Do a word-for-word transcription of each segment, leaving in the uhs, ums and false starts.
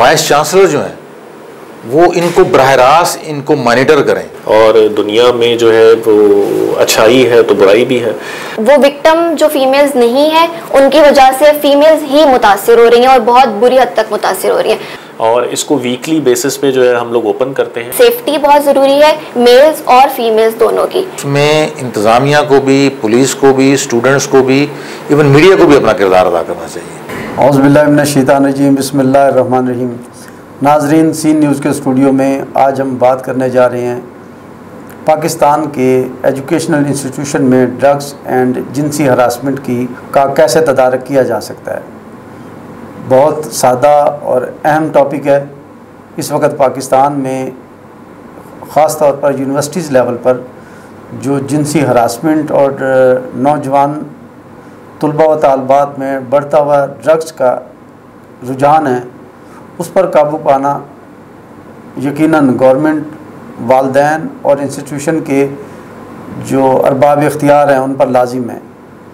Vice chancellor जो हैं वो इनको बराह रास्त इनको मॉनिटर करें। और दुनिया में जो है वो अच्छाई है तो बुराई भी है। वो विक्टिम जो फीमेल्स नहीं है उनकी वजह से फीमेल्स ही मुतासिर हो रही हैं और बहुत बुरी हद तक मुतासिर हो रही हैं। और इसको वीकली बेसिस पे जो है हम लोग ओपन करते हैं। सेफ्टी बहुत ज़रूरी है मेल्स और फीमेल्स दोनों की। इसमें इंतज़ामिया को भी, पुलिस को भी, स्टूडेंट्स को भी, इवन मीडिया को भी अपना किरदार अदा करना चाहिए। औज़ु बिल्लाहि मिनश शैतानिर रजीम, बिस्मिल्लाहिर रहमानिर रहीम। नाजरीन, सीन न्यूज़ के स्टूडियो में आज हम बात करने जा रहे हैं पाकिस्तान के एजुकेशनल इंस्टीट्यूशन में ड्रग्स एंड जिनसी हरासमेंट की का कैसे तदारक किया जा सकता है। बहुत सादा और अहम टॉपिक है। इस वक्त पाकिस्तान में ख़ास तौर पर यूनिवर्सिटीज़ लेवल पर जो जिनसी हरासमेंट और नौजवान तलबा व तालबात में बढ़ता हुआ ड्रग्स का रुझान है, उस पर काबू पाना यकीनन गवर्नमेंट, वालदैन और इंस्टीट्यूशन के जो अरबाब इख्तियार हैं उन पर लाजिम है।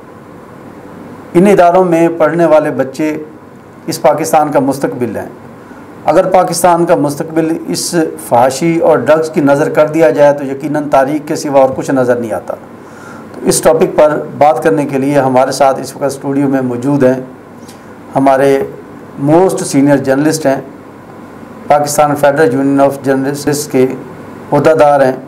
इन इदारों में पढ़ने वाले बच्चे इस पाकिस्तान का मुस्तकबिल हैं। अगर पाकिस्तान का मुस्तकबिल इस फहाशी और ड्रग्स की नज़र कर दिया जाए तो यकीनन तारीख के सिवा और कुछ नज़र नहीं आता। तो इस टॉपिक पर बात करने के लिए हमारे साथ इस वक्त स्टूडियो में मौजूद हैं हमारे मोस्ट सीनियर जर्नलिस्ट हैं, Pakistan federal union of journalist के ओहदेदार हैं,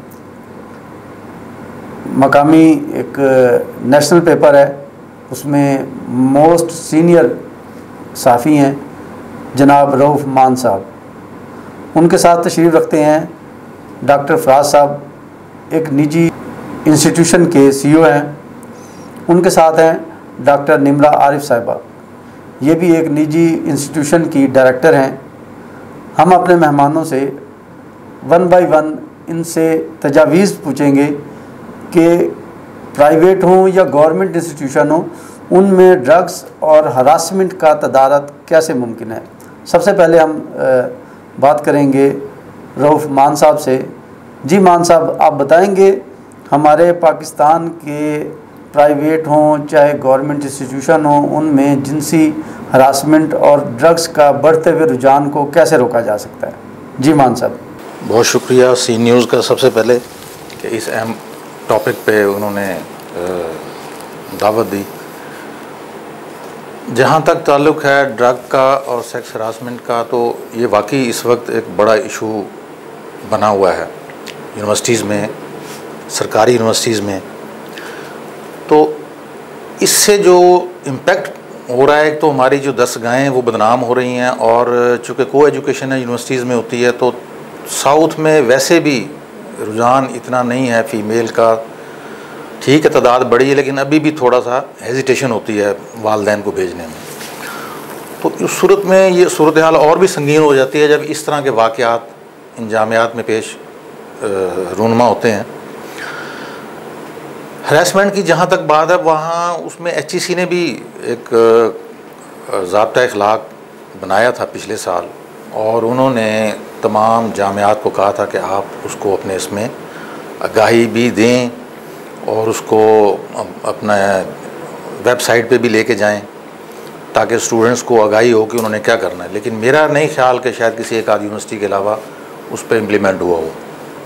मकामी एक नेशनल पेपर है उसमें मोस्ट सीनियर साफ़ी हैं जनाब रऊफ़ मान साहब। उनके साथ तशरीफ़ रखते हैं डॉक्टर फराज साहब, एक निजी इंस्टीट्यूशन के सीईओ हैं। उनके साथ हैं डॉक्टर निमरा आरिफ साहिबा, ये भी एक निजी इंस्टीट्यूशन की डायरेक्टर हैं। हम अपने मेहमानों से वन बाय वन इनसे तजावीज़ पूछेंगे कि प्राइवेट हों या गवर्नमेंट इंस्टीट्यूशन हो, उनमें ड्रग्स और हरासमेंट का तदारक कैसे मुमकिन है। सबसे पहले हम बात करेंगे रऊफ़ मान साहब से। जी मान साहब, आप बताएंगे हमारे पाकिस्तान के प्राइवेट हों चाहे गवर्नमेंट इंस्टीट्यूशन हो, उनमें जिनसी हरासमेंट और ड्रग्स का बढ़ते हुए रुझान को कैसे रोका जा सकता है। जी मान साहब। बहुत शुक्रिया सी न्यूज़ का सबसे पहले कि इस अहम टॉपिक पे उन्होंने दावत दी। जहाँ तक ताल्लुक़ है ड्रग का और सेक्स हरासमेंट का, तो ये वाकई इस वक्त एक बड़ा इशू बना हुआ है यूनिवर्सिटीज़ में, सरकारी यूनिवर्सिटीज़ में। तो इससे जो इम्पेक्ट हो रहा है, तो हमारी जो दस्तगाहें हैं वो बदनाम हो रही हैं। और चूँकि को एजुकेशन है यूनिवर्सिटीज़ में होती है, तो साउथ में वैसे भी रुझान इतना नहीं है फ़ीमेल का। ठीक है, तादाद बढ़ी है, लेकिन अभी भी थोड़ा सा हेजिटेशन होती है वालदैन को भेजने में। तो उस सूरत में ये सूरत हाल और भी संगीन हो जाती है जब इस तरह के वाक़यात इन जामियात में पेश रूनमा होते हैं। हरासमेंट की जहाँ तक बात है, वहाँ उसमें एच ई सी ने भी एक ज़ाब्ता अखलाक बनाया था पिछले साल, और उन्होंने तमाम जामियात को कहा था कि आप उसको अपने इसमें आगाही भी दें और उसको अपना वेबसाइट पे भी लेके जाएं ताकि स्टूडेंट्स को आगाही हो कि उन्होंने क्या करना है। लेकिन मेरा नहीं ख्याल कि शायद किसी एक आध यूनिवर्सिटी के अलावा उस पर इम्प्लीमेंट हुआ हो।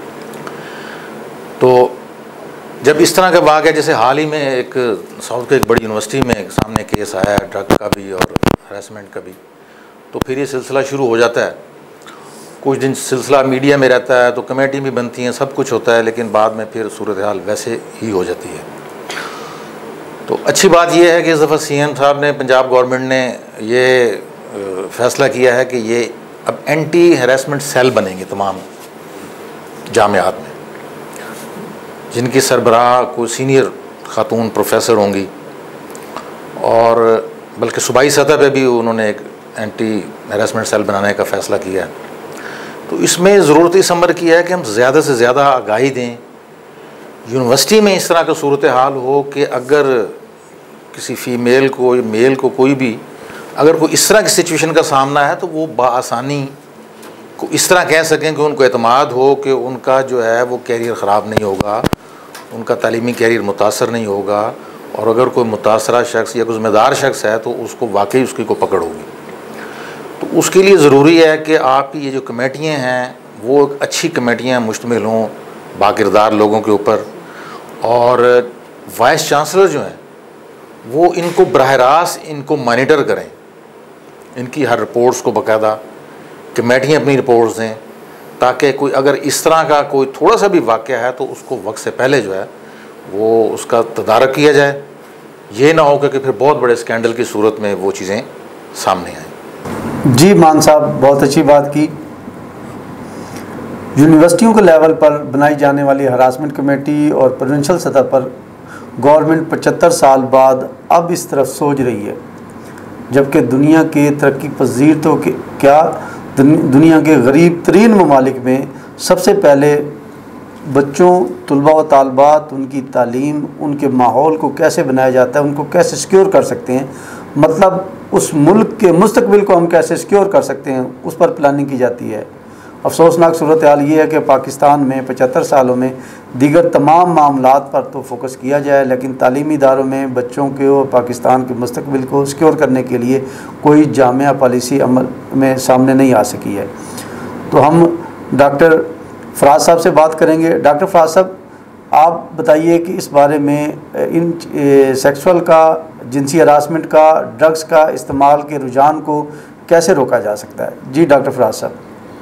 तो जब इस तरह का वाक़या, जैसे हाल ही में एक साउथ के एक बड़ी यूनिवर्सिटी में सामने केस आया है ड्रग का भी और हरासमेंट का भी, तो फिर ये सिलसिला शुरू हो जाता है। कुछ दिन सिलसिला मीडिया में रहता है, तो कमेटी भी बनती हैं, सब कुछ होता है, लेकिन बाद में फिर सूरत हाल वैसे ही हो जाती है। तो अच्छी बात यह है कि इस दफ़ा सी एम साहब ने, पंजाब गवर्नमेंट ने ये फ़ैसला किया है कि ये अब एंटी हरासमेंट सेल बनेंगे तमाम जामियात में, जिनकी सरबराह कोई सीनियर खातून प्रोफेसर होंगी, और बल्कि सूबाई सतह पे भी उन्होंने एक एंटी हरासमेंट सेल बनाने का फ़ैसला किया है। तो इसमें ज़रूरत इस अमर की है कि हम ज़्यादा से ज़्यादा आगाही दें। यूनिवर्सिटी में इस तरह का सूरत हाल हो कि अगर किसी फ़ीमेल को या मेल को कोई भी अगर कोई इस तरह की सिचुएशन का सामना है, तो वो बआसानी को इस तरह कह सकें कि उनको एतमाद हो कि उनका जो है वो कैरियर ख़राब नहीं होगा, उनका तालीमी कैरियर मुतासर नहीं होगा, और अगर कोई मुतासरा शख्स या कोई ज़िम्मेदार शख्स है तो उसको वाकई उसकी को पकड़ होगी। तो उसके लिए ज़रूरी है कि आपकी ये जो कमेटियाँ हैं वो अच्छी कमेटियाँ मुश्तमिल हों बाकिरदार लोगों के ऊपर, और वाइस चांसलर जो हैं वो इनको बराह रास्त इनको मॉनिटर करें, इनकी हर रिपोर्ट्स को बाकायदा कमेटियाँ अपनी रिपोर्ट्स दें, ताकि कोई अगर इस तरह का कोई थोड़ा सा भी वाक़या है तो उसको वक्त से पहले जो है वो उसका तदारक किया जाए। ये ना हो कि फिर बहुत बड़े स्कैंडल की सूरत में वो चीज़ें सामने आएँ। जी मान साहब, बहुत अच्छी बात की। यूनिवर्सिटियों के लेवल पर बनाई जाने वाली हरासमेंट कमेटी और प्रोविंशियल सतह पर गवर्नमेंट पचहत्तर साल बाद अब इस तरफ सोच रही है, जबकि दुनिया के तरक्की पजीर तो क्या दुनिया के गरीब तरीन ममालिक में सबसे पहले बच्चों, तलबा व तालबात, उनकी तालीम, उनके माहौल को कैसे बनाया जाता है, उनको कैसे सिक्योर कर सकते हैं, मतलब उस मुल्क के मुस्तकबिल को हम कैसे सिक्योर कर सकते हैं, उस पर प्लानिंग की जाती है। अफसोसनाक सूरत हाल ये है कि पाकिस्तान में पचहत्तर सालों में दीगर तमाम मामलात पर तो फोकस किया जाए, लेकिन तालीमी इदारों में बच्चों के और पाकिस्तान के मुस्तकबिल को सिक्योर करने के लिए कोई जामिया पॉलिसी अमल में सामने नहीं आ सकी है। तो हम डॉक्टर फराज साहब से बात करेंगे। डॉक्टर फराज साहब, आप बताइए कि इस बारे में इन सेक्सुअल का, जिनसी हरासमेंट का, ड्रग्स का इस्तेमाल के रुझान को कैसे रोका जा सकता है। जी डॉक्टर फराज साहब।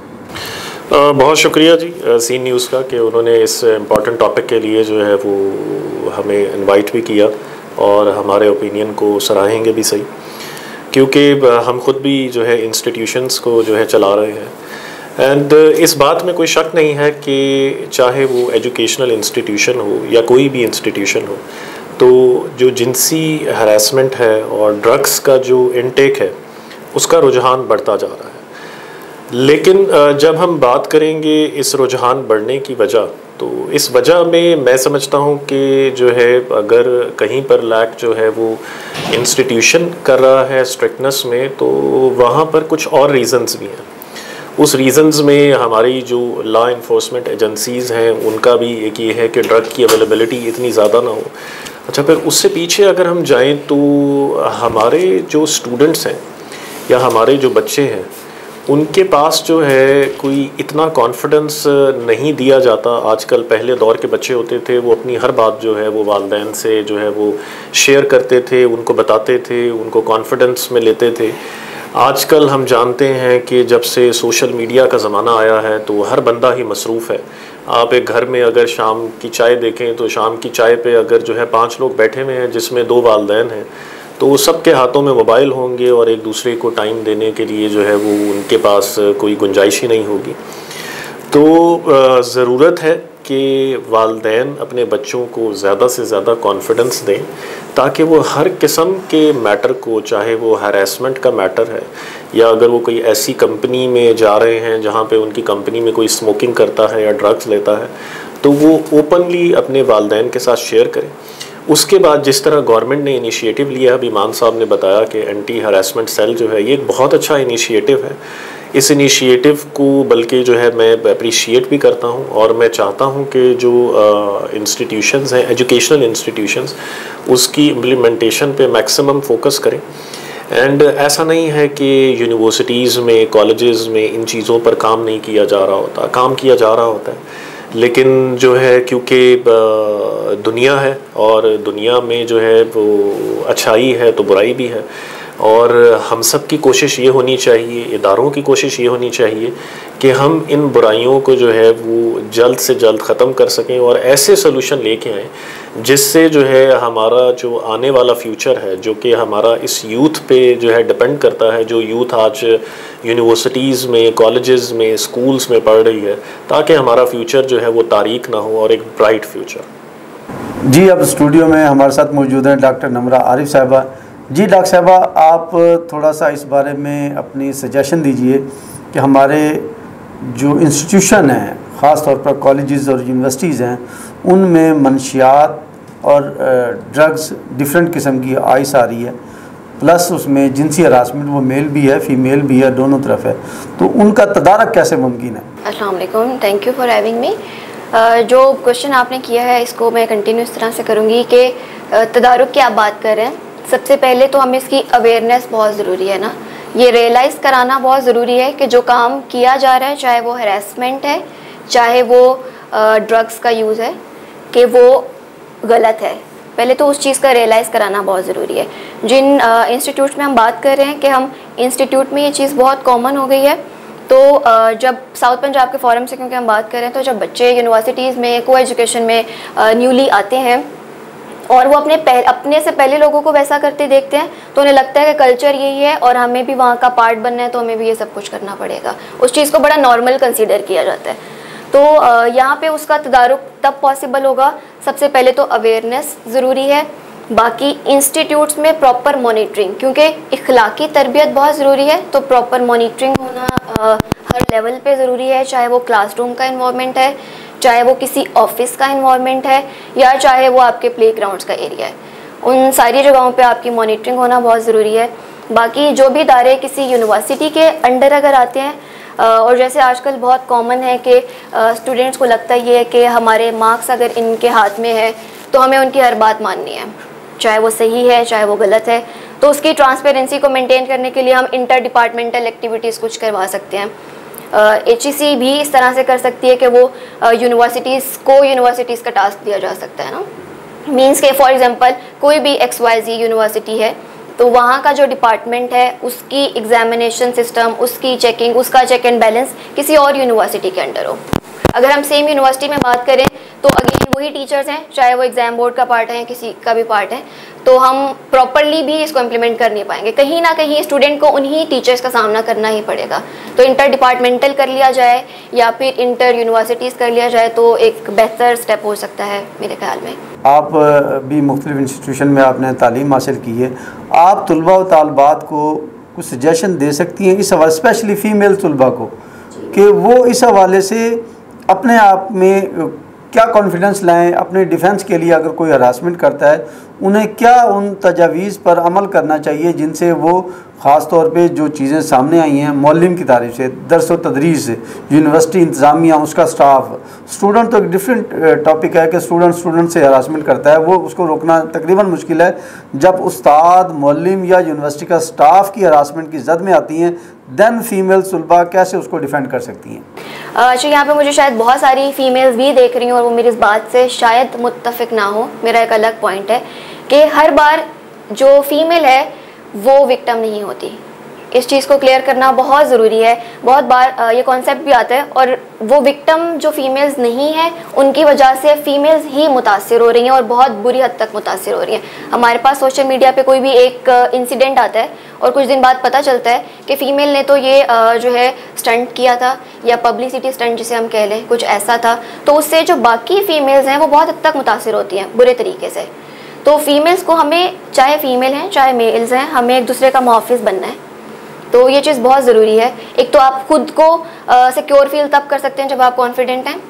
बहुत शुक्रिया जी सीन न्यूज़ का कि उन्होंने इस इम्पॉर्टेंट टॉपिक के लिए जो है वो हमें इनवाइट भी किया और हमारे ओपिनियन को सराहेंगे भी सही, क्योंकि हम ख़ुद भी जो है इंस्टीट्यूशंस को जो है चला रहे हैं। एंड इस बात में कोई शक नहीं है कि चाहे वो एजुकेशनल इंस्टीट्यूशन हो या कोई भी इंस्टीट्यूशन हो, तो जो जिनसी हरासमेंट है और ड्रग्स का जो इनटेक है उसका रुझान बढ़ता जा रहा है। लेकिन जब हम बात करेंगे इस रुझान बढ़ने की वजह, तो इस वजह में मैं समझता हूँ कि जो है अगर कहीं पर लैक जो है वो इंस्टीट्यूशन कर रहा है स्ट्रिक्टनेस में, तो वहाँ पर कुछ और रीज़न्स भी हैं। उस रीज़न्स में हमारी जो लॉ इन्फोर्समेंट एजेंसीज़ हैं उनका भी एक ये है कि ड्रग की अवेलेबिलिटी इतनी ज़्यादा ना हो। अच्छा, फिर उससे पीछे अगर हम जाएं तो हमारे जो स्टूडेंट्स हैं या हमारे जो बच्चे हैं उनके पास जो है कोई इतना कॉन्फिडेंस नहीं दिया जाता आजकल। पहले दौर के बच्चे होते थे वो अपनी हर बात जो है वो वालिदैन से जो है वो शेयर करते थे, उनको बताते थे, उनको कॉन्फिडेंस में लेते थे। आजकल हम जानते हैं कि जब से सोशल मीडिया का ज़माना आया है तो हर बंदा ही मसरूफ़ है। आप एक घर में अगर शाम की चाय देखें तो शाम की चाय पे अगर जो है पांच लोग बैठे हुए हैं जिसमें दो वालिदैन हैं, तो सबके हाथों में मोबाइल होंगे और एक दूसरे को टाइम देने के लिए जो है वो उनके पास कोई गुंजाइश ही नहीं होगी। तो ज़रूरत है कि वालिदैन अपने बच्चों को ज़्यादा से ज़्यादा कॉन्फिडेंस दें ताकि वो हर किस्म के मैटर को, चाहे वो हैरेसमेंट का मैटर है या अगर वो कोई ऐसी कंपनी में जा रहे हैं जहाँ पे उनकी कंपनी में कोई स्मोकिंग करता है या ड्रग्स लेता है, तो वो ओपनली अपने वालिदैन के साथ शेयर करें। उसके बाद जिस तरह गवर्नमेंट ने इनिशिएटिव लिया, अभी मान साहब ने बताया कि एंटी हरासमेंट सेल जो है ये एक बहुत अच्छा इनिशिएटिव है। इस इनिशिएटिव को बल्कि जो है मैं अप्रिशिएट भी करता हूँ और मैं चाहता हूँ कि जो इंस्टीट्यूशंस हैं, एजुकेशनल इंस्टीट्यूशंस, उसकी इम्प्लीमेंटेशन पे मैक्सिमम फोकस करें। एंड ऐसा नहीं है कि यूनिवर्सिटीज़ में, कॉलेजेस में इन चीज़ों पर काम नहीं किया जा रहा होता, काम किया जा रहा होता है। लेकिन जो है क्योंकि दुनिया है और दुनिया में जो है वो अच्छाई है तो बुराई भी है, और हम सब की कोशिश ये होनी चाहिए, इदारों की कोशिश ये होनी चाहिए कि हम इन बुराइयों को जो है वो जल्द से जल्द ख़त्म कर सकें और ऐसे सोल्यूशन लेके आएँ जिससे जो है हमारा जो आने वाला फ्यूचर है, जो कि हमारा इस यूथ पे जो है डिपेंड करता है, जो यूथ आज यूनिवर्सिटीज़ में, कॉलेजेस में, स्कूल्स में पढ़ रही है, ताकि हमारा फ्यूचर जो है वो तारीक ना हो और एक ब्राइट फ्यूचर। जी, अब स्टूडियो में हमारे साथ मौजूद हैं डॉक्टर नमरा आरिफ साहिबा। जी डॉक्टर साहिबा, आप थोड़ा सा इस बारे में अपनी सजेशन दीजिए कि हमारे जो इंस्टीट्यूशन हैं, ख़ास तौर पर कॉलेजेस और यूनिवर्सिटीज़ हैं, उनमें मनशियात और ड्रग्स डिफरेंट किस्म की आइस आ रही है, प्लस उसमें जिनसी हरासमेंट वो मेल भी है, फीमेल भी है, दोनों तरफ है, तो उनका तदारक कैसे मुमकिन है? अस्सलाम वालेकुम, thank you for having me. जो क्वेश्चन आपने किया है इसको मैं कंटिन्यू इस तरह से करूँगी कि तदारुक की आप बात कर रहे हैं। सबसे पहले तो हमें इसकी अवेयरनेस बहुत ज़रूरी है ना, ये रियलाइज़ कराना बहुत ज़रूरी है कि जो काम किया जा रहा है, चाहे वो हरासमेंट है, चाहे वो ड्रग्स का यूज़ है, कि वो गलत है। पहले तो उस चीज़ का रियलाइज़ कराना बहुत ज़रूरी है। जिन इंस्टीट्यूट में हम बात कर रहे हैं कि हम इंस्टीट्यूट में ये चीज़ बहुत कॉमन हो गई है, तो uh, जब साउथ पंजाब के फोरम से क्योंकि हम बात कर रहे हैं, तो जब बच्चे यूनिवर्सिटीज़ में को एजुकेशन में न्यूली uh, आते हैं और वो अपने पह, अपने से पहले लोगों को वैसा करते देखते हैं, तो उन्हें लगता है कि कल्चर यही है और हमें भी वहाँ का पार्ट बनना है, तो हमें भी ये सब कुछ करना पड़ेगा। उस चीज़ को बड़ा नॉर्मल कंसीडर किया जाता है। तो यहाँ पे उसका तदारुक तब पॉसिबल होगा, सबसे पहले तो अवेयरनेस ज़रूरी है, बाकी इंस्टीट्यूट्स में प्रॉपर मॉनिटरिंग, क्योंकि इखलाकी तरबियत बहुत ज़रूरी है, तो प्रॉपर मॉनिटरिंग होना आ, हर लेवल पे ज़रूरी है, चाहे वो क्लासरूम का इन्वायरमेंट है, चाहे वो किसी ऑफिस का इन्वायरमेंट है, या चाहे वो आपके प्लेग्राउंड्स का एरिया है। उन सारी जगहों पे आपकी मॉनिटरिंग होना बहुत ज़रूरी है। बाकी जो भी इदारे किसी यूनिवर्सिटी के अंडर अगर आते हैं, और जैसे आजकल बहुत कॉमन है कि स्टूडेंट्स को लगता ये है कि हमारे मार्क्स अगर इनके हाथ में है तो हमें उनकी हर बात माननी है, चाहे वो सही है चाहे वो गलत है। तो उसकी ट्रांसपेरेंसी को मेंटेन करने के लिए हम इंटर डिपार्टमेंटल एक्टिविटीज़ कुछ करवा सकते हैं। एच ई सी भी इस तरह से कर सकती है कि वो यूनिवर्सिटीज़ को यूनिवर्सिटीज़ का टास्क दिया जा सकता है ना, मीन्स के फॉर एग्जांपल कोई भी एक्स वाई जी यूनिवर्सिटी है, तो वहाँ का जो डिपार्टमेंट है उसकी एग्जामिनेशन सिस्टम, उसकी चेकिंग, उसका चेक एंड बैलेंस किसी और यूनिवर्सिटी के अंडर हो। अगर हम सेम यूनिवर्सिटी में बात करें तो अगेन वही टीचर्स हैं, चाहे वो एग्ज़ाम बोर्ड का पार्ट है या किसी का भी पार्ट है, तो हम प्रॉपरली भी इसको इम्प्लीमेंट कर नहीं पाएंगे। कहीं ना कहीं स्टूडेंट को उन्हीं टीचर्स का सामना करना ही पड़ेगा। तो इंटर डिपार्टमेंटल कर लिया जाए या फिर इंटर यूनिवर्सिटीज़ कर लिया जाए तो एक बेहतर स्टेप हो सकता है मेरे ख्याल में। आप भी मुख्तलिफ इंस्टीट्यूशन में आपने तालीम हासिल की है, आप तलबा व तालबात को कुछ सजेशन दे सकती हैं इस हवाले, स्पेशली फ़ीमेल तलबा को, कि वो इस हवाले से अपने आप में क्या कॉन्फिडेंस लाएं, अपने डिफेंस के लिए अगर कोई हरासमेंट करता है उन्हें क्या उन तजावीज़ पर अमल करना चाहिए जिनसे वो ख़ास तौर पे जो चीज़ें सामने आई हैं मौलिम की तारीफ से, दरस व तदरीस, यूनिवर्सिटी इंतज़ामिया, उसका स्टाफ, स्टूडेंट तो एक डिफरेंट टॉपिक है कि स्टूडेंट स्टूडेंट से हरासमेंट करता है, वो उसको रोकना तकरीबन मुश्किल है। जब उस्ताद, मौलिम या यूनिवर्सिटी का स्टाफ की हरासमेंट की जद में आती हैं, दैन फीमेल तलबा कैसे उसको डिफेंड कर सकती हैं? अच्छा, यहाँ पे मुझे शायद बहुत सारी फीमेल्स भी देख रही हूँ और वो मेरी इस बात से शायद मुत्तफिक ना हो। मेरा एक अलग पॉइंट है कि हर बार जो फीमेल है वो विक्टिम नहीं होती। इस चीज़ को क्लियर करना बहुत ज़रूरी है। बहुत बार ये कॉन्सेप्ट भी आता है और वो विक्टिम जो फीमेल्स नहीं है उनकी वजह से फीमेल्स ही मुतासिर हो रही हैं और बहुत बुरी हद तक मुतासिर हो रही हैं। हमारे पास सोशल मीडिया पे कोई भी एक इंसिडेंट आता है और कुछ दिन बाद पता चलता है कि फ़ीमेल ने तो ये जो है स्टंट किया था, या पब्लिसिटी स्टंट जिसे हम कह लें, कुछ ऐसा था, तो उससे जो बाकी फ़ीमेल्स हैं वो बहुत हद तक मुतासिर होती हैं बुरे तरीके से। तो फीमेल्स को, हमें चाहे फीमेल हैं चाहे मेल्स हैं, हमें एक दूसरे का मुहाफ़िज़ बनना है। तो ये चीज़ बहुत ज़रूरी है। एक तो आप खुद को सिक्योर फील तब कर सकते हैं जब आप कॉन्फिडेंट हैं।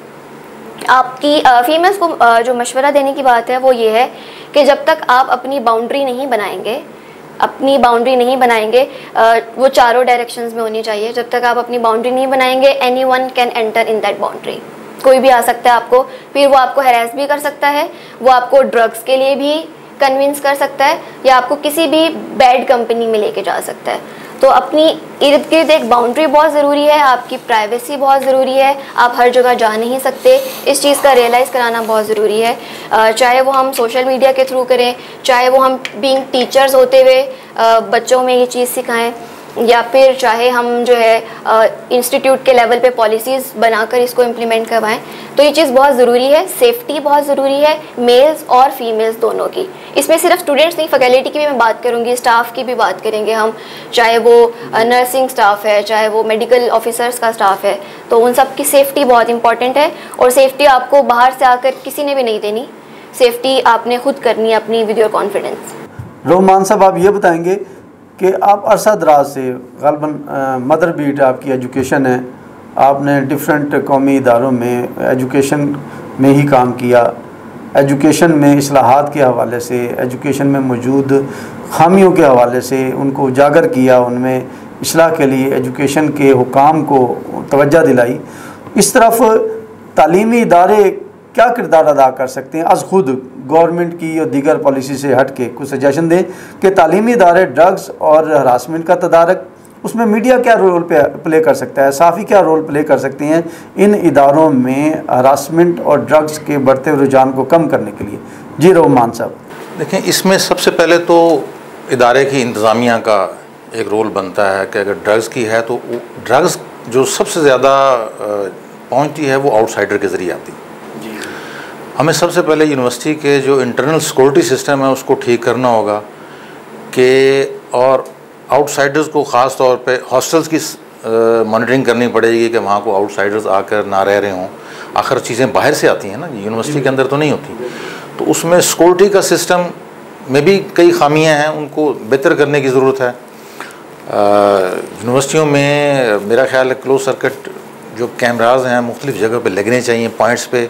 आपकी फीमेल्स को आ, जो मशवरा देने की बात है वो ये है कि जब तक आप अपनी बाउंड्री नहीं बनाएंगे अपनी बाउंड्री नहीं बनाएंगे आ, वो चारों डायरेक्शंस में होनी चाहिए। जब तक आप अपनी बाउंड्री नहीं बनाएंगे, anyone can enter in that boundary. कोई भी आ सकता है आपको, फिर वो आपको हैरेस भी कर सकता है, वो आपको ड्रग्स के लिए भी कन्विंस कर सकता है, या आपको किसी भी बैड कंपनी में लेके जा सकता है। तो अपनी इर्द गिर्द एक बाउंड्री बहुत ज़रूरी है, आपकी प्राइवेसी बहुत ज़रूरी है। आप हर जगह जा नहीं सकते, इस चीज़ का रियलाइज़ कराना बहुत ज़रूरी है। चाहे वो हम सोशल मीडिया के थ्रू करें, चाहे वो हम बीइंग टीचर्स होते हुए बच्चों में ये चीज़ सिखाएं, या फिर चाहे हम जो है इंस्टीट्यूट के लेवल पे पॉलिसीज़ बनाकर इसको इम्प्लीमेंट करवाएं। तो ये चीज़ बहुत ज़रूरी है। सेफ्टी बहुत ज़रूरी है, मेल्स और फीमेल्स दोनों की। इसमें सिर्फ स्टूडेंट्स नहीं, फैकल्टी की भी मैं बात करूँगी, स्टाफ की भी बात करेंगे हम, चाहे वो नर्सिंग स्टाफ है, चाहे वो मेडिकल ऑफिसर्स का स्टाफ है, तो उन सब की सेफ्टी बहुत इंपॉर्टेंट है। और सेफ्टी आपको बाहर से आकर किसी ने भी नहीं देनी, सेफ्टी आपने खुद करनी है अपनी विद योर कॉन्फिडेंस। रोमान साहब, आप ये बताएंगे कि आप अरसा दराज से ग़ालिबन मदर बीट आपकी एजुकेशन है, आपने डिफरेंट कौमी इदारों में एजुकेशन में ही काम किया, एजुकेशन में इस्लाहात के हवाले से, एजुकेशन में मौजूद खामियों के हवाले से उनको उजागर किया, उनमें इस्लाह के लिए एजुकेशन के हुकाम को तवज्जो दिलाई। इस तरफ तालीमी इदारे क्या किरदार अदा कर सकते हैं अज़ खुद गवर्नमेंट की और दीगर पॉलिसी से हट के? कुछ सजेशन दें कि तालीमी इदारे ड्रग्स और हरासमेंट का तदारक उसमें मीडिया क्या रोल प्ले कर सकता है, साफ़ी क्या रोल प्ले कर सकती हैं इन इदारों में हरासमेंट और ड्रग्स के बढ़ते हुए रुझान को कम करने के लिए? जी रहमान साहब। देखें, इसमें सबसे पहले तो इदारे की इंतज़ामिया का एक रोल बनता है कि अगर ड्रग्स की है तो ड्रग्स जो सबसे ज़्यादा पहुंचती है वो आउटसाइडर के ज़रिए आती है। हमें सबसे पहले यूनिवर्सिटी के जो इंटरनल सिक्योरिटी सिस्टम है उसको ठीक करना होगा कि और आउटसाइडर्स को ख़ास तौर पे हॉस्टल्स की मॉनिटरिंग करनी पड़ेगी कि वहाँ को आउटसाइडर्स आकर ना रह रहे हों। आखिर चीज़ें बाहर से आती हैं ना, यूनिवर्सिटी के अंदर तो नहीं होती। तो उसमें सिक्योरिटी का सिस्टम में भी कई खामियां हैं, उनको बेहतर करने की ज़रूरत है। यूनिवर्सिटियों में मेरा ख्याल है क्लोज सर्किट जो कैमराज हैं मुख्तलिफ़ जगह पे लगने चाहिए, पॉइंट्स पे।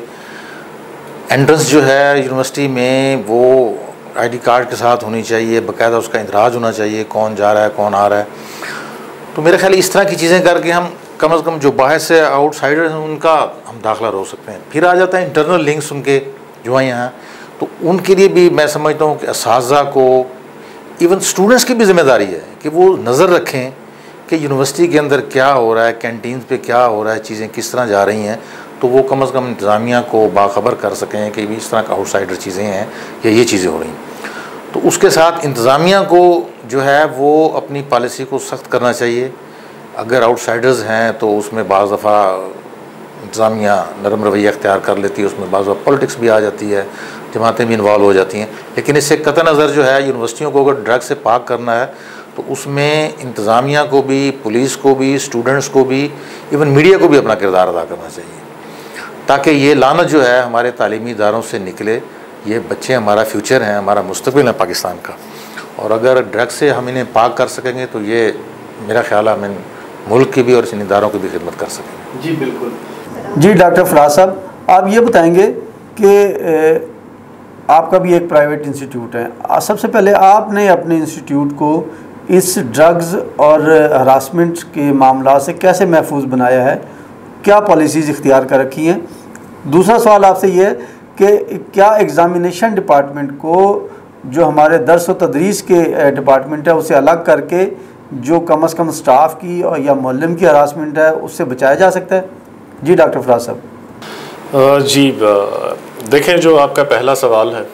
एंट्रेंस जो है यूनिवर्सिटी में वो आईडी कार्ड के साथ होनी चाहिए, बाकायदा उसका इंदराज होना चाहिए कौन जा रहा है कौन आ रहा है। तो मेरे ख्याल इस तरह की चीज़ें करके हम कम अज़ कम जो बाहर से आउटसाइडर हैं उनका हम दाखिला रोक सकते हैं। फिर आ जाता है इंटरनल लिंक्स उनके जो हैं यहाँ, तो उनके लिए भी मैं समझता हूँ कि असातिज़ा को, इवन स्टूडेंट्स की भी जिम्मेदारी है कि वो नज़र रखें कि यूनिवर्सिटी के अंदर क्या हो रहा है, कैंटीन पे क्या हो रहा है, चीज़ें किस तरह जा रही हैं। तो वो कम अज़ कम इंतज़ामिया को बाखबर कर सकें कि इस तरह का आउटसाइडर चीज़ें हैं या ये चीज़ें हो रही हैं। तो उसके साथ इंतज़ामिया को जो है वो अपनी पॉलिसी को सख्त करना चाहिए। अगर आउटसाइडर्स हैं तो उसमें बाज़ दफ़ा इंतज़ामिया नरम रवैया अख्तियार कर लेती है, उसमें बाज़ दफ़ा पॉलिटिक्स भी आ जाती है, जमातें भी इन्वॉल्व हो जाती हैं। लेकिन इससे कतई नज़र जो है यूनिवर्सिटियों को अगर ड्रग से पाक करना है तो उसमें इंतज़ामिया को भी, पुलिस को भी, स्टूडेंट्स को भी, इवन मीडिया को भी अपना किरदार अदा करना चाहिए, ताकि ये लानत जो है हमारे तालीमी इदारों से निकले। ये बच्चे हमारा फ्यूचर हैं, हमारा मुस्तकबिल है पाकिस्तान का, और अगर ड्रग से हम इन्हें पाक कर सकेंगे तो ये मेरा ख्याल है हम मुल्क की भी और इन इदारों की भी खिदमत कर सकेंगे। जी बिल्कुल। जी डॉक्टर फराज साहब, आप ये बताएंगे कि आपका भी एक प्राइवेट इंस्टीट्यूट है, सबसे पहले आपने अपने इंस्टीट्यूट को इस ड्रग्स और हरासमेंट के मामला से कैसे महफूज बनाया है, क्या पॉलिसीज़ इख्तियार कर रखी हैं? दूसरा सवाल आपसे ये है कि क्या एग्ज़ामिनेशन डिपार्टमेंट को जो हमारे दर्स व तदरीस के डिपार्टमेंट है उसे अलग करके जो कम अज़ कम स्टाफ की और या मुअल्लिम की हरासमेंट है उससे बचाया जा सकता है? जी डॉक्टर फराज साहब। जी देखें, जो आपका पहला सवाल है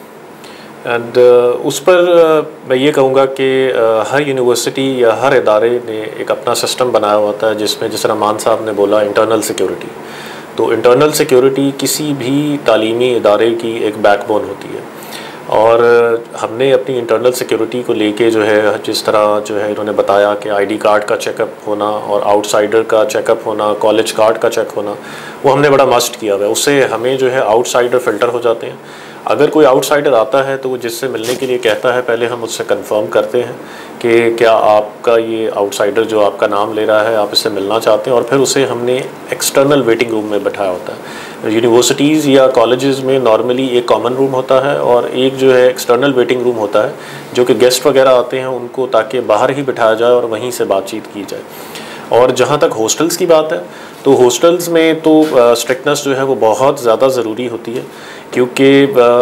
एंड उस पर मैं ये कहूँगा कि हर यूनिवर्सिटी या हर इदारे ने एक अपना सिस्टम बनाया होता है, जिसमें जिस तरह मान साहब ने बोला इंटरनल सिक्योरिटी। तो इंटरनल सिक्योरिटी किसी भी तालीमी इदारे की एक बैकबोन होती है, और हमने अपनी इंटरनल सिक्योरिटी को लेके जो है जिस तरह जो है इन्होंने बताया कि आईडी कार्ड का चेकअप होना और आउटसाइडर का चेकअप होना, कॉलेज कार्ड का चेक होना, वो हमने बड़ा मस्ट किया हुआ है। उससे हमें जो है आउटसाइडर फ़िल्टर हो जाते हैं। अगर कोई आउटसाइडर आता है तो वो जिससे मिलने के लिए कहता है पहले हम उससे कंफर्म करते हैं कि क्या आपका ये आउटसाइडर जो आपका नाम ले रहा है आप इससे मिलना चाहते हैं, और फिर उसे हमने एक्सटर्नल वेटिंग रूम में बैठाया होता है। यूनिवर्सिटीज़ या कॉलेजेस में नॉर्मली एक कॉमन रूम होता है और एक जो है एक्सटर्नल वेटिंग रूम होता है, जो कि गेस्ट वगैरह आते हैं उनको ताकि बाहर ही बिठाया जाए और वहीं से बातचीत की जाए। और जहाँ तक हॉस्टल्स की बात है तो हॉस्टल्स में तो स्ट्रिक्टनेस जो है वो बहुत ज़्यादा ज़रूरी होती है, क्योंकि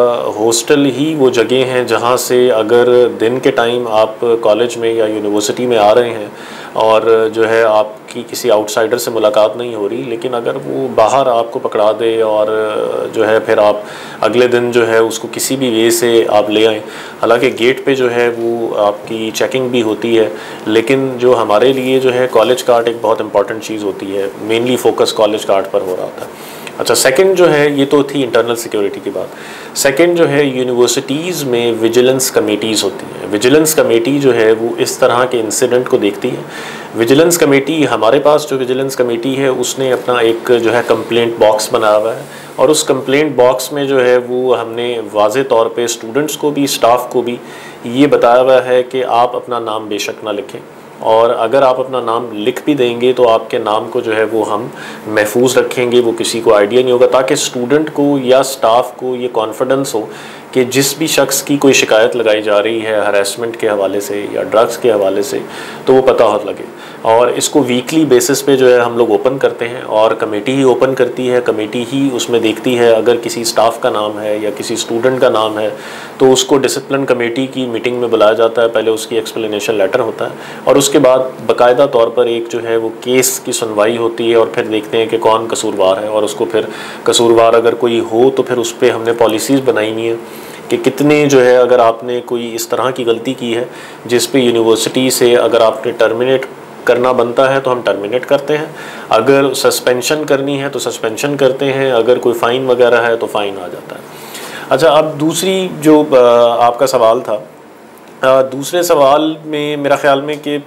हॉस्टल ही वो जगह हैं जहाँ से अगर दिन के टाइम आप कॉलेज में या यूनिवर्सिटी में आ रहे हैं और जो है आपकी किसी आउटसाइडर से मुलाकात नहीं हो रही, लेकिन अगर वो बाहर आपको पकड़ा दे और जो है फिर आप अगले दिन जो है उसको किसी भी वे से आप ले आएँ, हालांकि गेट पे जो है वो आपकी चेकिंग भी होती है, लेकिन जो हमारे लिए जो है कॉलेज कार्ड एक बहुत इंपॉर्टेंट चीज़ होती है, मेनली फोकस कॉलेज कार्ड पर हो रहा था। अच्छा, सेकंड जो है ये तो थी इंटरनल सिक्योरिटी की बात। सेकंड जो है यूनिवर्सिटीज़ में विजिलेंस कमेटीज़ होती हैं। विजिलेंस कमेटी जो है वो इस तरह के इंसिडेंट को देखती है। विजिलेंस कमेटी, हमारे पास जो विजिलेंस कमेटी है उसने अपना एक जो है कंप्लेंट बॉक्स बनाया हुआ है, और उस कंप्लेंट बॉक्स में जो है वो हमने वाज़े तौर पे स्टूडेंट्स को भी, स्टाफ को भी ये बताया हुआ है कि आप अपना नाम बेशक ना लिखें, और अगर आप अपना नाम लिख भी देंगे तो आपके नाम को जो है वो हम महफूज रखेंगे, वो किसी को आइडिया नहीं होगा, ताकि स्टूडेंट को या स्टाफ को ये कॉन्फिडेंस हो कि जिस भी शख्स की कोई शिकायत लगाई जा रही है हरासमेंट के हवाले से या ड्रग्स के हवाले से, तो वो पता हो लगे। और इसको वीकली बेसिस पे जो है हम लोग ओपन करते हैं, और कमेटी ही ओपन करती है, कमेटी ही उसमें देखती है। अगर किसी स्टाफ का नाम है या किसी स्टूडेंट का नाम है तो उसको डिसिप्लिन कमेटी की मीटिंग में बुलाया जाता है, पहले उसकी एक्सप्लेनेशन लेटर होता है, और उसके बाद बाकायदा तौर पर एक जो है वो केस की सुनवाई होती है, और फिर देखते हैं कि कौन कसूरवार है, और उसको फिर कसूरवार अगर कोई हो तो फिर उस पर हमने पॉलिसीज़ बनाई हुई हैं कि कितने जो है, अगर आपने कोई इस तरह की गलती की है जिस पे यूनिवर्सिटी से अगर आपने टर्मिनेट करना बनता है तो हम टर्मिनेट करते हैं, अगर सस्पेंशन करनी है तो सस्पेंशन करते हैं, अगर कोई फ़ाइन वगैरह है तो फ़ाइन आ जाता है। अच्छा, अब दूसरी जो आपका सवाल था, दूसरे सवाल में मेरा ख़्याल में कि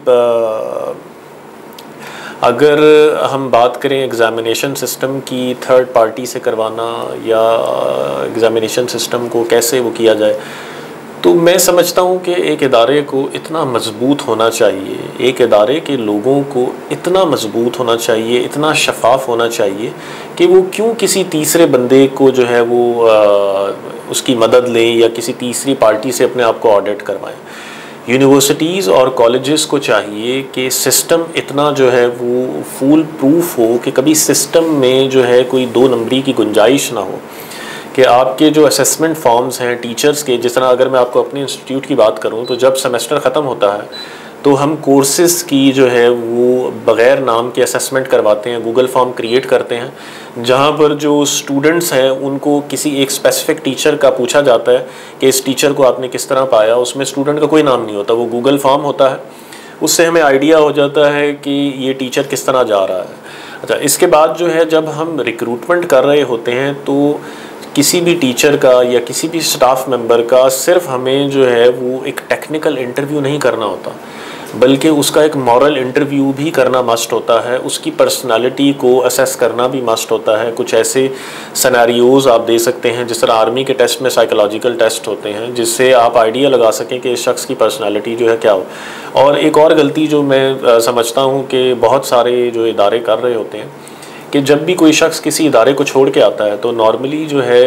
अगर हम बात करें एग्ज़ामिनेशन सिस्टम की थर्ड पार्टी से करवाना या एग्ज़ामिनेशन सिस्टम को कैसे वो किया जाए, तो मैं समझता हूँ कि एक इदारे को इतना मज़बूत होना चाहिए, एक इदारे के लोगों को इतना मज़बूत होना चाहिए, इतना शफाफ होना चाहिए कि वो क्यों किसी तीसरे बंदे को जो है वो आ, उसकी मदद लें या किसी तीसरी पार्टी से अपने आप को ऑडिट करवाएं। यूनिवर्सिटीज़ और कॉलेजेस को चाहिए कि सिस्टम इतना जो है वो फूल प्रूफ हो कि कभी सिस्टम में जो है कोई दो नंबरी की गुंजाइश ना हो, कि आपके जो असेसमेंट फॉर्म्स हैं टीचर्स के, जिस तरह अगर मैं आपको अपने इंस्टीट्यूट की बात करूं तो जब सेमेस्टर ख़त्म होता है तो हम कोर्सेज़ की जो है वो बग़ैर नाम के असेसमेंट करवाते हैं, गूगल फॉर्म क्रिएट करते हैं जहां पर जो स्टूडेंट्स हैं उनको किसी एक स्पेसिफिक टीचर का पूछा जाता है कि इस टीचर को आपने किस तरह पाया। उसमें स्टूडेंट का कोई नाम नहीं होता, वो गूगल फॉर्म होता है, उससे हमें आइडिया हो जाता है कि ये टीचर किस तरह जा रहा है। अच्छा, इसके बाद जो है जब हम रिक्रूटमेंट कर रहे होते हैं तो किसी भी टीचर का या किसी भी स्टाफ मेंबर का सिर्फ हमें जो है वो एक टेक्निकल इंटरव्यू नहीं करना होता, बल्कि उसका एक मॉरल इंटरव्यू भी करना मस्ट होता है, उसकी पर्सनालिटी को असेस करना भी मस्ट होता है। कुछ ऐसे सिनेरियोज़ आप दे सकते हैं जिस तरह आर्मी के टेस्ट में साइकोलॉजिकल टेस्ट होते हैं, जिससे आप आइडिया लगा सकें कि इस शख्स की पर्सनालिटी जो है क्या हो। और एक और गलती जो मैं समझता हूँ कि बहुत सारे जो इदारे कर रहे होते हैं कि जब भी कोई शख्स किसी इदारे को छोड़ के आता है तो नॉर्मली जो है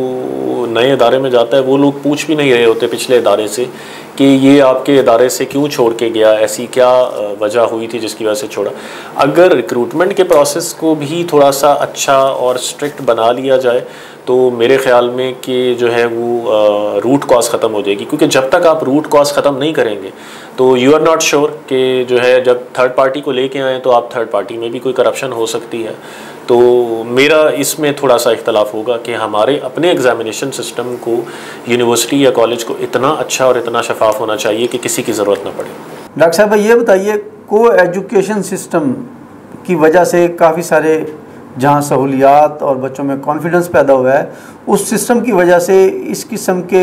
वो नए इदारे में जाता है, वो लोग पूछ भी नहीं रहे होते पिछले इदारे से कि ये आपके इदारे से क्यों छोड़ के गया, ऐसी क्या वजह हुई थी जिसकी वजह से छोड़ा। अगर रिक्रूटमेंट के प्रोसेस को भी थोड़ा सा अच्छा और स्ट्रिक्ट बना लिया जाए तो मेरे ख़्याल में कि जो है वो रूट कॉज ख़त्म हो जाएगी, क्योंकि जब तक आप रूट कॉज ख़त्म नहीं करेंगे तो यू आर नॉट श्योर कि जो है जब थर्ड पार्टी को लेके आएँ तो आप थर्ड पार्टी में भी कोई करप्शन हो सकती है। तो मेरा इसमें थोड़ा सा इख्तलाफ होगा कि हमारे अपने एग्ज़ामिनेशन सिस्टम को यूनिवर्सिटी या कॉलेज को इतना अच्छा और इतना शफाफ होना चाहिए कि किसी की ज़रूरत ना पड़े। डॉक्टर साहब ये बताइए, को एजुकेशन सिस्टम की वजह से काफ़ी सारे जहाँ सहूलियात और बच्चों में कॉन्फिडेंस पैदा हुआ है, उस सिस्टम की वजह से इस किस्म के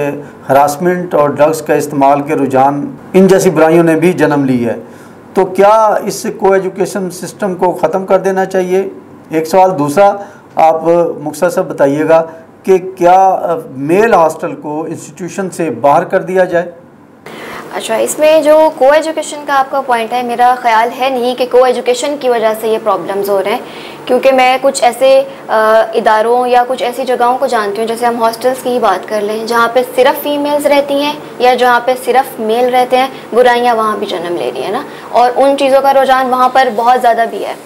हरासमेंट और ड्रग्स का इस्तेमाल के रुझान इन जैसी बुराइयों ने भी जन्म ली है। तो क्या इस को एजुकेशन सिस्टम को ख़त्म कर देना चाहिए? एक सवाल। दूसरा, आप मुख्तसर साहब बताइएगा कि क्या मेल हॉस्टल को इंस्टीट्यूशन से बाहर कर दिया जाए? अच्छा, इसमें जो को एजुकेशन का आपका पॉइंट है, मेरा ख्याल है नहीं कि को एजुकेशन की वजह से ये प्रॉब्लम्स हो रहे हैं, क्योंकि मैं कुछ ऐसे इदारों या कुछ ऐसी जगहों को जानती हूँ, जैसे हम हॉस्टल्स की ही बात कर लें, जहाँ पे सिर्फ फीमेल्स रहती हैं या जहाँ पे सिर्फ मेल रहते हैं, बुराइयाँ वहाँ भी जन्म ले रही है ना, और उन चीज़ों का रुझान वहाँ पर बहुत ज़्यादा भी है।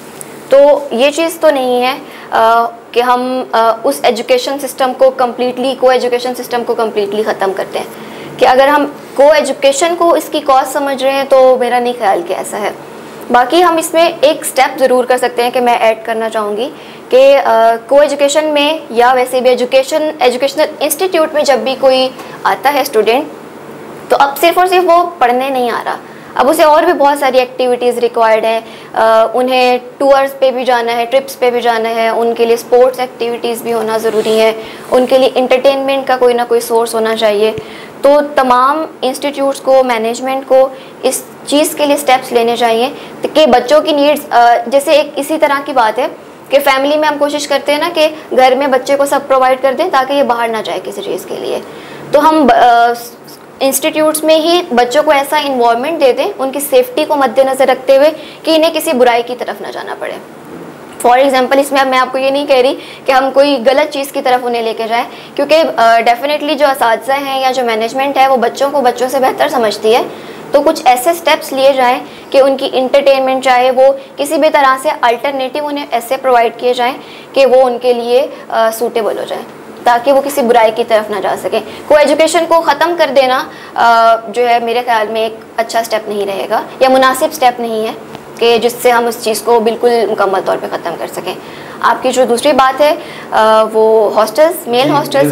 तो ये चीज़ तो नहीं है आ, कि हम आ, उस एजुकेशन सिस्टम को कम्प्लीटली को एजुकेशन सिस्टम को कम्प्लीटली ख़त्म करते हैं, कि अगर हम को एजुकेशन को इसकी कॉज समझ रहे हैं तो मेरा नहीं ख्याल कि ऐसा है। बाकी हम इसमें एक स्टेप ज़रूर कर सकते हैं कि मैं ऐड करना चाहूँगी कि को एजुकेशन में या वैसे भी एजुकेशन एजुकेशनल इंस्टीट्यूट में जब भी कोई आता है स्टूडेंट, तो अब सिर्फ और सिर्फ वो पढ़ने नहीं आ रहा, अब उसे और भी बहुत सारी एक्टिविटीज़ रिक्वायर्ड हैं। उन्हें टूर्स पे भी जाना है, ट्रिप्स पे भी जाना है, उनके लिए स्पोर्ट्स एक्टिविटीज़ भी होना ज़रूरी है, उनके लिए इंटरटेनमेंट का कोई ना कोई सोर्स होना चाहिए। तो तमाम इंस्टीट्यूट्स को, मैनेजमेंट को इस चीज़ के लिए स्टेप्स लेने चाहिए कि बच्चों की नीड्स, जैसे एक इसी तरह की बात है कि फैमिली में हम कोशिश करते हैं ना कि घर में बच्चे को सब प्रोवाइड कर दें ताकि ये बाहर ना जाए किसी चीज़ के लिए, तो हम इंस्टीट्यूट्स में ही बच्चों को ऐसा इन्वॉल्वमेंट दे दें उनकी सेफ्टी को मद्देनज़र रखते हुए कि इन्हें किसी बुराई की तरफ ना जाना पड़े। फॉर एग्जांपल इसमें अब मैं आपको ये नहीं कह रही कि हम कोई गलत चीज़ की तरफ उन्हें लेके जाएं, क्योंकि डेफिनेटली uh, जो असातिज़ा हैं या जो मैनेजमेंट है वो बच्चों को बच्चों से बेहतर समझती है। तो कुछ ऐसे स्टेप्स लिए जाएं कि उनकी इंटरटेनमेंट, चाहे वो किसी भी तरह से अल्टरनेटिव उन्हें ऐसे प्रोवाइड किए जाएं कि वो उनके लिए सूटेबल हो जाए, ताकि वो किसी बुराई की तरफ ना जा सकें। को एजुकेशन को ख़त्म कर देना आ, जो है मेरे ख्याल में एक अच्छा स्टेप नहीं रहेगा या मुनासिब स्टेप नहीं है कि जिससे हम उस चीज़ को बिल्कुल मुकम्मल तौर पे ख़त्म कर सकें। आपकी जो दूसरी बात है आ, वो हॉस्टल्स, मेल हॉस्टल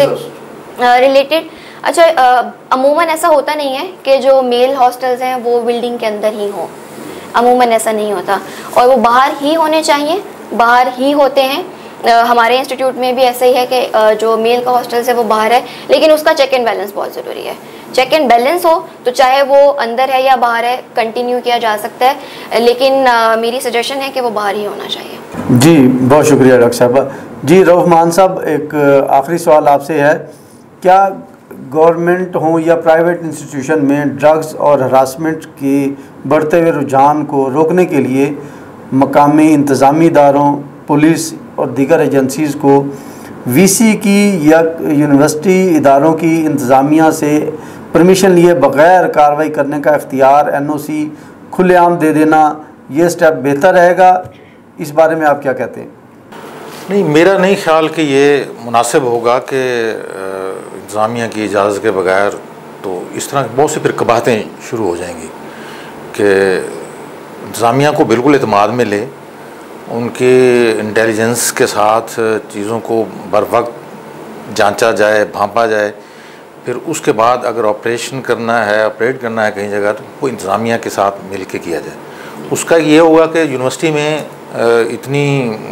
से रिलेटेड, अच्छा अमूमन ऐसा होता नहीं है कि जो मेल हॉस्टल्स हैं वो बिल्डिंग के अंदर ही हों, अमूमन ऐसा नहीं होता, और वो बाहर ही होने चाहिए, बाहर ही होते हैं। Uh, हमारे इंस्टीट्यूट में भी ऐसा ही है कि uh, जो मेल का हॉस्टल्स है वो बाहर है, लेकिन उसका चेक एंड बैलेंस बहुत ज़रूरी है। चेक एंड बैलेंस हो तो चाहे वो अंदर है या बाहर है कंटिन्यू किया जा सकता है, लेकिन uh, मेरी सजेशन है कि वो बाहर ही होना चाहिए। जी बहुत शुक्रिया डॉक्टर साहब। जी रहमान साहब, एक आखिरी सवाल आपसे है, क्या गवर्नमेंट हो या प्राइवेट इंस्टीट्यूशन में ड्रग्स और हरासमेंट के बढ़ते हुए रुझान को रोकने के लिए मकामी इंतज़ामी इदारों, पुलिस और दीगर एजेंसीज़ को वीसी की या यूनिवर्सिटी इदारों की इंतज़ामिया से परमिशन लिए बग़ैर कार्रवाई करने का इख्तियार एनओसी खुलेआम दे देना, ये स्टेप बेहतर रहेगा? इस बारे में आप क्या कहते हैं? नहीं, मेरा नहीं ख्याल कि ये मुनासिब होगा कि इंतज़ामिया की इजाज़त के बगैर, तो इस तरह बहुत सी फिर कबाहतें शुरू हो जाएंगी कि इंतज़ामिया को बिल्कुल एतमाद में ले, उनके इंटेलिजेंस के साथ चीज़ों को बर वक्त जांचा जाए, भांपा जाए, फिर उसके बाद अगर ऑपरेशन करना है, ऑपरेट करना है कहीं जगह, तो वो इंतज़ामिया के साथ मिल के किया जाए। उसका ये होगा कि यूनिवर्सिटी में इतनी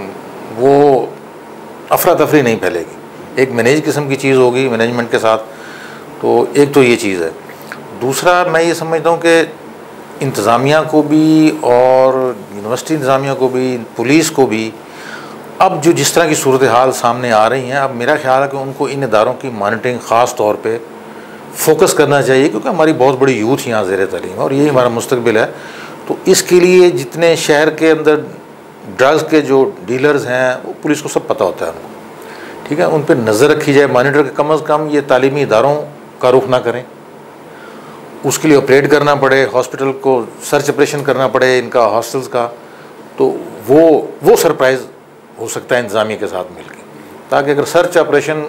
वो अफरा तफरी नहीं फैलेगी, एक मैनेज किस्म की चीज़ होगी मैनेजमेंट के साथ। तो एक तो ये चीज़ है। दूसरा मैं ये समझता हूँ कि इंतज़ामिया को भी और यूनिवर्सिटी इंतज़ामिया को भी, पुलिस को भी, अब जो जिस तरह की सूरत हाल सामने आ रही हैं, अब मेरा ख्याल है कि उनको इन इदारों की मॉनिटरिंग ख़ास तौर पे फोकस करना चाहिए, क्योंकि हमारी बहुत बड़ी यूथ यहाँ ज़ेर तालीम है और यही हमारा मुस्तकबिल है। तो इसके लिए जितने शहर के अंदर ड्रग्स के जो डीलर्स हैं वो पुलिस को सब पता होता है उनको, ठीक है, उन पर नज़र रखी जाए, मॉनिटर के कम अज़ कम ये तालीमी इदारों का रुख ना करें, उसके लिए ऑपरेट करना पड़े, हॉस्पिटल को सर्च ऑपरेशन करना पड़े इनका हॉस्टल्स का, तो वो वो सरप्राइज़ हो सकता है इंतज़ामिया के साथ मिलके, ताकि अगर सर्च ऑपरेशन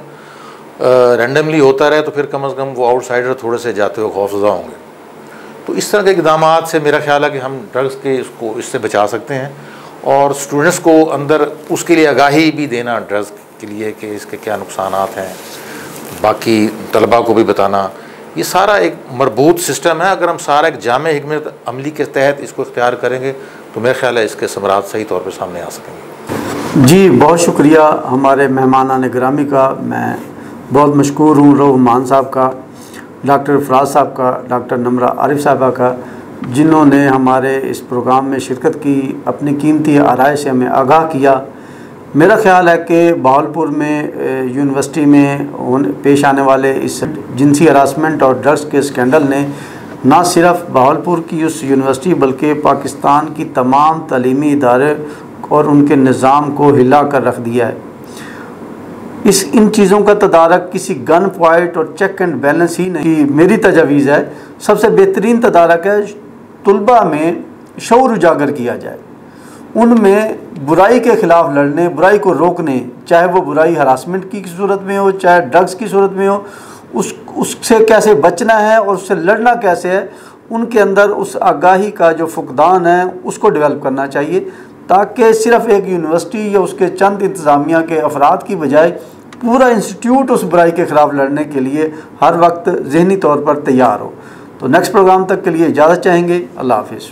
रैंडमली होता रहे तो फिर कम अज़ कम वो आउटसाइडर थोड़े से जाते हुए खौफज़दा होंगे। तो इस तरह के इक़दामात से मेरा ख्याल है कि हम ड्रग्स के इसको इससे बचा सकते हैं, और स्टूडेंट्स को अंदर उसके लिए आगाही भी देना ड्रग्स के लिए कि इसके क्या नुकसानात हैं, बाकी तलबा को भी बताना, ये सारा एक मरबूत सिस्टम है। अगर हम सारा एक जामे हिकमत अमली के तहत इसको इख्तियार करेंगे तो मेरा ख्याल है इसके समरात सही तौर पर सामने आ सकेंगे। जी बहुत शुक्रिया हमारे मेहमान गिरामी का, मैं बहुत मशकूर हूँ रहमान साहब का, डॉक्टर फराज साहब का, डॉक्टर नमरा आरिफ साहबा का, जिन्होंने हमारे इस प्रोग्राम में शिरकत की, अपनी कीमती आराय से हमें आगाह किया। मेरा ख़्याल है कि बहावलपुर में यूनिवर्सिटी में पेश आने वाले इस जिनसी हरासमेंट और ड्रग्स के स्कैंडल ने ना सिर्फ बहावलपुर की उस यूनिवर्सिटी बल्कि पाकिस्तान की तमाम तालीमी इदारे और उनके निज़ाम को हिला कर रख दिया है। इस इन चीज़ों का तदारक किसी गन पॉइंट और चेक एंड बैलेंस ही नहीं, मेरी तजवीज़ है सबसे बेहतरीन तदारक है तुलबा में शऊर उजागर किया जाए, उनमें बुराई के ख़िलाफ़ लड़ने, बुराई को रोकने, चाहे वो बुराई हरासमेंट की सूरत में हो, चाहे ड्रग्स की सूरत में हो, उस उससे कैसे बचना है और उससे लड़ना कैसे है, उनके अंदर उस आगाही का जो फुकदान है उसको डेवलप करना चाहिए, ताकि सिर्फ़ एक यूनिवर्सिटी या उसके चंद इंतज़ामिया के अफराद की बजाय पूरा इंस्टीट्यूट उस बुराई के ख़िलाफ़ लड़ने के लिए हर वक्त ज़हनी तौर पर तैयार हो। तो नेक्स्ट प्रोग्राम तक के लिए इजाज़त चाहेंगे। अल्लाह हाफिज़।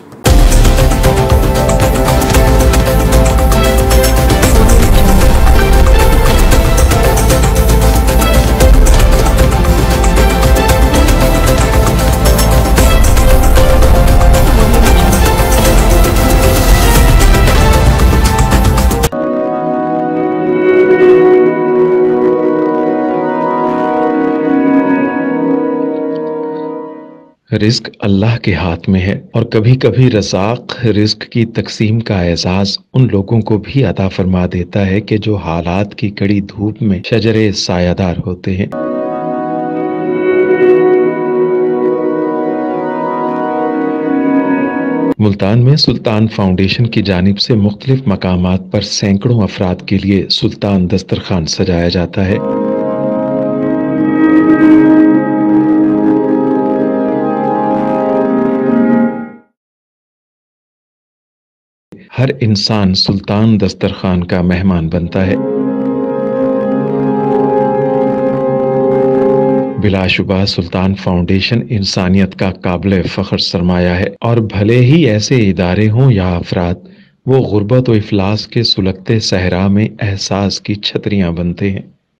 रिस्क अल्लाह के हाथ में है और कभी कभी रज़ाक रिस्क की तकसीम का एहसास उन लोगों को भी अता फरमा देता है कि जो हालात की कड़ी धूप में शजरे सायादार होते हैं। मुल्तान में सुल्तान फाउंडेशन की जानिब से मुख्तलिफ मकामात पर सैकड़ों अफराद के लिए सुल्तान दस्तरखान सजाया जाता है। हर इंसान सुल्तान दस्तरखान का मेहमान बनता है। बिलाशुबा सुल्तान फाउंडेशन इंसानियत का काबिल फ़ख्र सरमाया है और भले ही ऐसे इदारे हों या अफराद, वो गुर्बत व इफलास के सुलगते सहरा में एहसास की छतरियां बनते हैं।